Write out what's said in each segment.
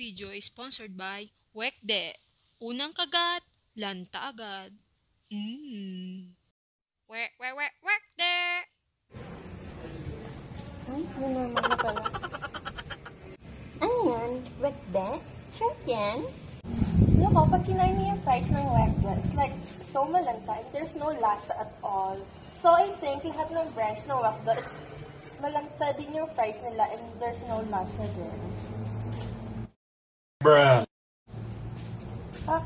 video is sponsored by Wekde. Unang kagat, lanta agad. Wekde! Ay, normal na pala. Ano yan? Wekde? Chef yan? Loko, pag kinain niyo yung fries ng Wekde, it's like so malanta and there's no lasa at all. So I think lahat ng branch ng Wekde is malanta din yung fries nila and there's no lasa din. Bruh. Ah.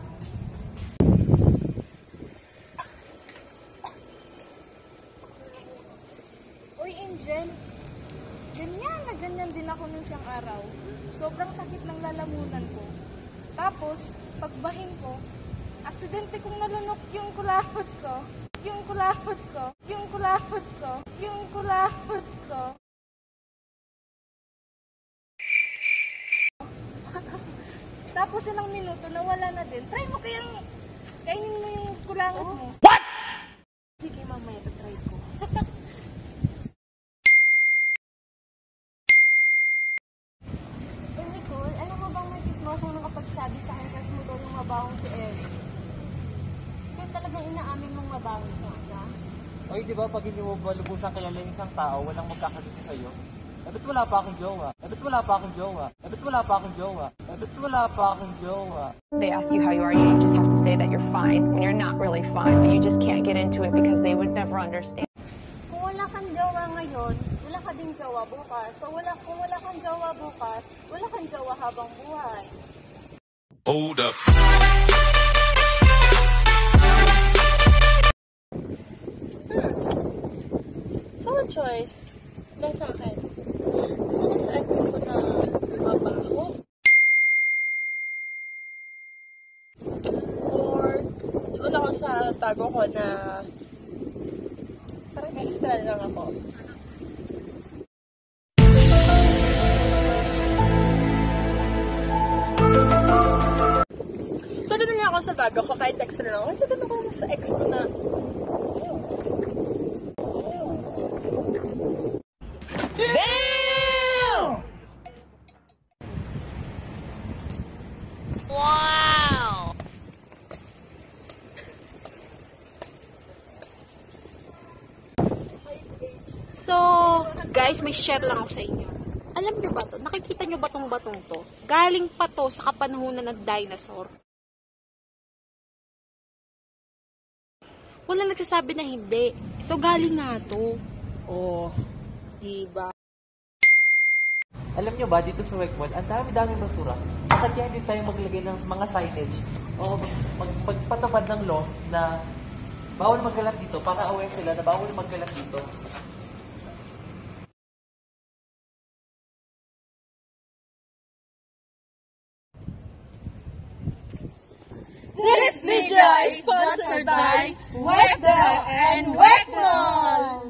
Uy, Angel. Ganyan din ako nung siyang araw. Sobrang sakit ng lalamunan ko. Tapos, pagbahin ko, aksidente kong nalunok yung kulapot ko. Tapos ilang minuto, nawala na din. Try mo kayang kainin mo yung kulangot mo. What? Sige, mamaya, try ko. Nicole, ano mo bang may kismosang nakapagsabi sa akin kasi mo daw yung mabawang si Erick? Kaya talagang inaamin mong mabawang siya? Oy, di ba pag hindi mo ba lubusang kilala yung isang tao, walang magkakagusto sa'yo? Ebit wala pa akong jowa. They ask you how you are, you just have to say that you're fine when you're not really fine, but you just can't get into it because they would never understand. Kung wala kang jowa ngayon, wala ka din jowa bukas. So kung wala kang jowa bukas, wala kang jowa habang buhay. Hold up. So, choice lang sa akin. Ano sa ex ko na mabaho? Or, doon ako sa tago ko na parang extra lang ako. So, doon na ako sa bago ko kahit extra lang ako. Kasi doon ako sa ex ko na Damn! Wow! So, guys, may share lang ako sa inyo. Alam nyo ba to? Nakikita nyo ba tong batong to? Galing pa to sa kapanahunan ng dinosaur. Wala nagsasabi na hindi. So, galing nga to. Oh, diba? Alam nyo ba, dito sa Wekmall, ang dami-daming basura. Bakit kaya hindi tayo maglagay ng mga signage o magpatupad ng law na bawal magkalat dito para aware sila na bawal magkalat dito. This video is sponsored by Wekde and Wekmall!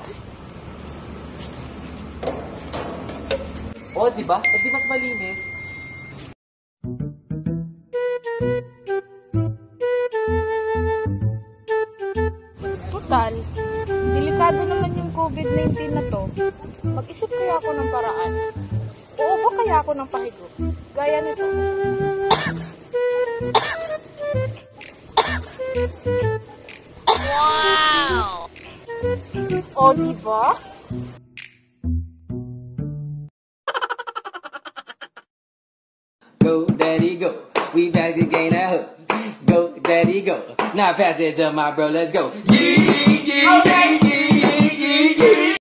O, di ba? E di mas malinis. Total, delikado naman yung COVID-19 na to. Mag-isip kaya ako ng paraan. Oo ba kaya ako ng pahigo? Gaya nito. Wow! O, diba? Go, daddy, go. We back to gain that hook. Go, daddy, go. Now pass it to my bro, let's go. Yeah, yeah, yeah, yeah, yeah, yeah.